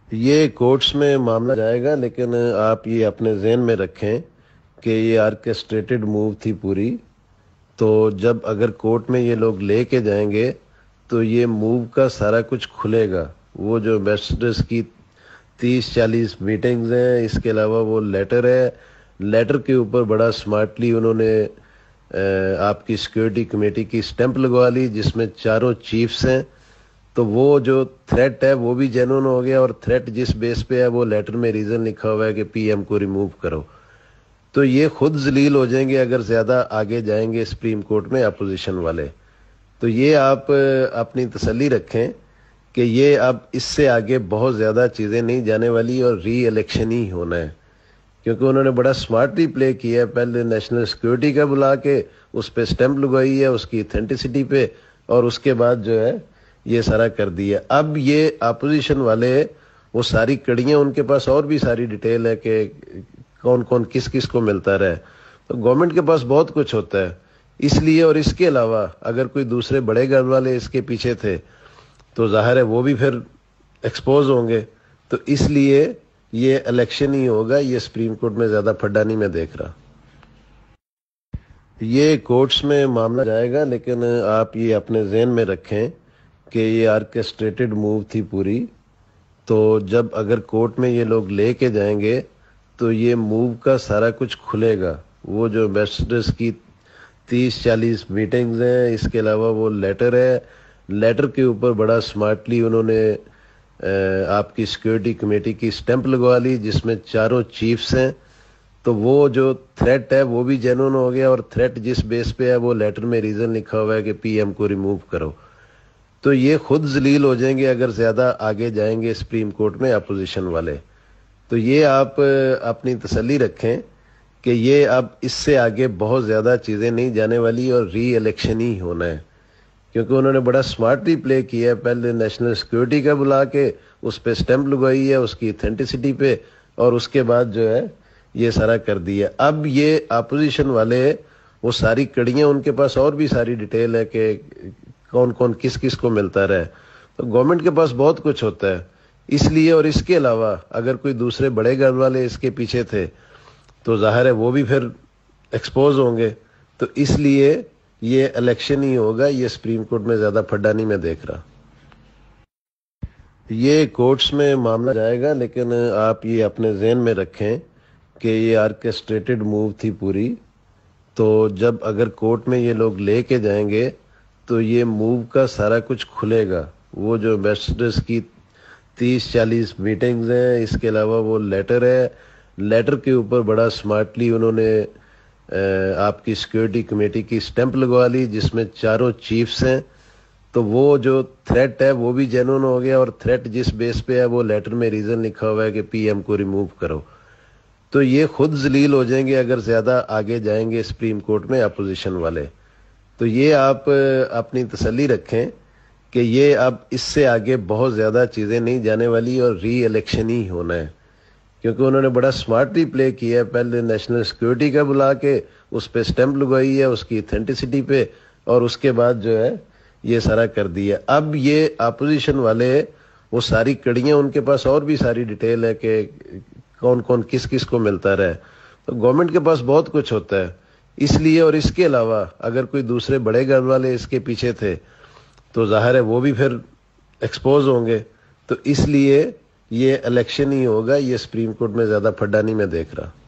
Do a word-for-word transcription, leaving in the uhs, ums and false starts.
یہ کورٹس میں معاملہ جائے گا، لیکن آپ یہ اپنے ذہن میں رکھیں کہ یہ آرکیسٹریٹڈ موو تھی پوری. تو جب اگر کورٹ میں یہ لوگ لے کے جائیں گے تو یہ موو کا سارا کچھ کھلے گا. وہ جو ایمبیسڈرز کی تیس چالیس میٹنگز ہیں، اس کے علاوہ وہ لیٹر ہے. لیٹر کے اوپر بڑا سمارٹلی انہوں نے آپ کی سیکیورٹی کمیٹی کی سٹیمپ لگوا لی، جس میں چاروں چیفز ہیں. تو وہ جو تھریٹ ہے وہ بھی جینون ہو گیا، اور تھریٹ جس بیس پہ ہے وہ لیٹر میں ریزن لکھا ہوا ہے کہ پی ایم کو ریموو کرو. تو یہ خود ذلیل ہو جائیں گے اگر زیادہ آگے جائیں گے سپریم کورٹ میں اپوزیشن والے. تو یہ آپ اپنی تسلی رکھیں کہ یہ اب اس سے آگے بہت زیادہ چیزیں نہیں جانے والی، اور ری الیکشن ہی ہونا ہے. کیونکہ انہوں نے بڑا سمارٹلی پلے کیا ہے. پہلے نیشنل سیکیورٹی کا بلا کے اس پہ سٹیمپ لگوائی ہے، اس کی اتھینٹسٹی پہ، اور اس کے بعد جو ہے یہ سارا کر دیا. اب یہ اپوزیشن والے وہ ساری کڑیاں، ان کے پاس اور بھی ساری ڈیٹیل ہے کہ کون کون کس کس کو ملتا رہے. تو گورنمنٹ کے پاس بہت کچھ ہوتا ہے. اس لیے اور اس کے علاوہ اگر کوئی دوسرے بڑے گھر والے اس کے پیچھے تھے تو ظاہر ہے وہ بھی پھر ایکسپوز ہوں گے. تو اس لیے یہ الیکشن ہی ہوگا. یہ سپریم کورٹ میں زیادہ پھڈا نہیں میں دیکھ رہا. یہ کورٹس میں معاملہ جائے گا، لیکن آپ یہ اپنے ذہن میں رکھیں کہ یہ آرکیسٹریٹڈ موو تھی پوری. تو جب اگر کورٹ میں یہ لوگ لے کے جائیں گے تو یہ موو کا سارا کچھ کھلے گا. وہ جو ایمبیسڈرز کی تیس چالیس میٹنگز ہیں، اس کے علاوہ وہ لیٹر ہے. لیٹر کے اوپر بڑا سمارٹلی انہوں نے آپ کی سیکیورٹی کمیٹی کی سٹیمپ لگوا لی، جس میں چاروں چیفز ہیں. تو وہ جو تھریٹ ہے وہ بھی جینون ہو گیا، اور تھریٹ جس بیس پہ ہے وہ لیٹر میں ریزن لکھا ہوا ہے کہ پی ایم کو ریموو کرو. تو یہ خود ذلیل ہو جائیں گے اگر زیادہ آگے جائیں گے سپریم کورٹ میں اپوزیشن والے. تو یہ آپ اپنی تسلی رکھیں کہ یہ اب اس سے آگے بہت زیادہ چیزیں نہیں جانے والی، اور ری الیکشن ہی ہونا ہے. کیونکہ انہوں نے بڑا سمارٹلی پلے کیا ہے. پہلے نیشنل سیکیورٹی کا بلا کے اس پہ سٹیمپ لگوائی ہے، اس کی اتھینٹسٹی پہ، اور اس کے بعد جو ہے یہ سارا کر دیا. اب یہ اپوزیشن والے وہ ساری کڑیاں، ان کے پاس اور بھی ساری ڈیٹیل ہے کہ کون کون کس کس کو ملتا رہے. تو گورنمنٹ کے پاس بہت کچھ ہوتا ہے. اس لیے اور اس کے علاوہ اگر کوئی دوسرے بڑے گھر والے اس کے پیچھے تھے تو ظاہر ہے وہ بھی پھر ایکسپوز ہوں گے. تو اس لیے یہ الیکشن ہی ہوگا. یہ سپریم کورٹ میں زیادہ پھڈا نہیں میں دیکھ رہا. یہ کورٹس میں معاملہ جائے گا، لیکن آپ یہ اپنے ذہن میں رکھیں کہ یہ آرکیسٹریٹڈ موو تھی پوری. تو جب اگر کورٹ میں یہ لوگ لے کے جائیں گے تو یہ موو کا سارا کچھ کھلے گا. وہ جو ایمبیسڈرز کی تیس چالیس میٹنگز ہیں، اس کے علاوہ وہ لیٹر ہے. لیٹر کے اوپر بڑا سمارٹلی انہوں نے آپ کی سیکیورٹی کمیٹی کی سٹیمپ لگوا لی، جس میں چاروں چیفز ہیں. تو وہ جو تھریٹ ہے وہ بھی جینون ہو گیا، اور تھریٹ جس بیس پہ ہے وہ لیٹر میں ریزن لکھا ہوا ہے کہ پی ایم کو ریموو کرو. تو یہ خود ذلیل ہو جائیں گے اگر زیادہ آگے جائیں گے سپریم کورٹ میں اپوزیشن والے. تو یہ آپ اپنی تسلی رکھیں کہ یہ اب اس سے آگے بہت زیادہ چیزیں نہیں جانے والی، اور ری الیکشن ہی ہونا ہے. کیونکہ انہوں نے بڑا سمارٹلی پلے کیا ہے. پہلے نیشنل سیکیورٹی کا بلا کے اس پہ سٹیمپ لگوائی ہے، اس کی اتھینٹسٹی پہ، اور اس کے بعد جو ہے یہ سارا کر دیا. اب یہ اپوزیشن والے وہ ساری کڑیاں، ان کے پاس اور بھی ساری ڈیٹیل ہے کہ کون کون کس کس کو ملتا رہے. تو گورنمنٹ کے پاس بہت کچھ ہوتا ہے. اس لیے اور اس کے علاوہ اگر کوئی دوسرے بڑے گھر والے اس کے پیچھے تھے تو ظاہر ہے وہ بھی پھر ایکسپوز ہوں گے. تو اس لیے یہ الیکشن ہی ہوگا. یہ سپریم کورٹ میں زیادہ پھڈا نہیں میں دیکھ رہا.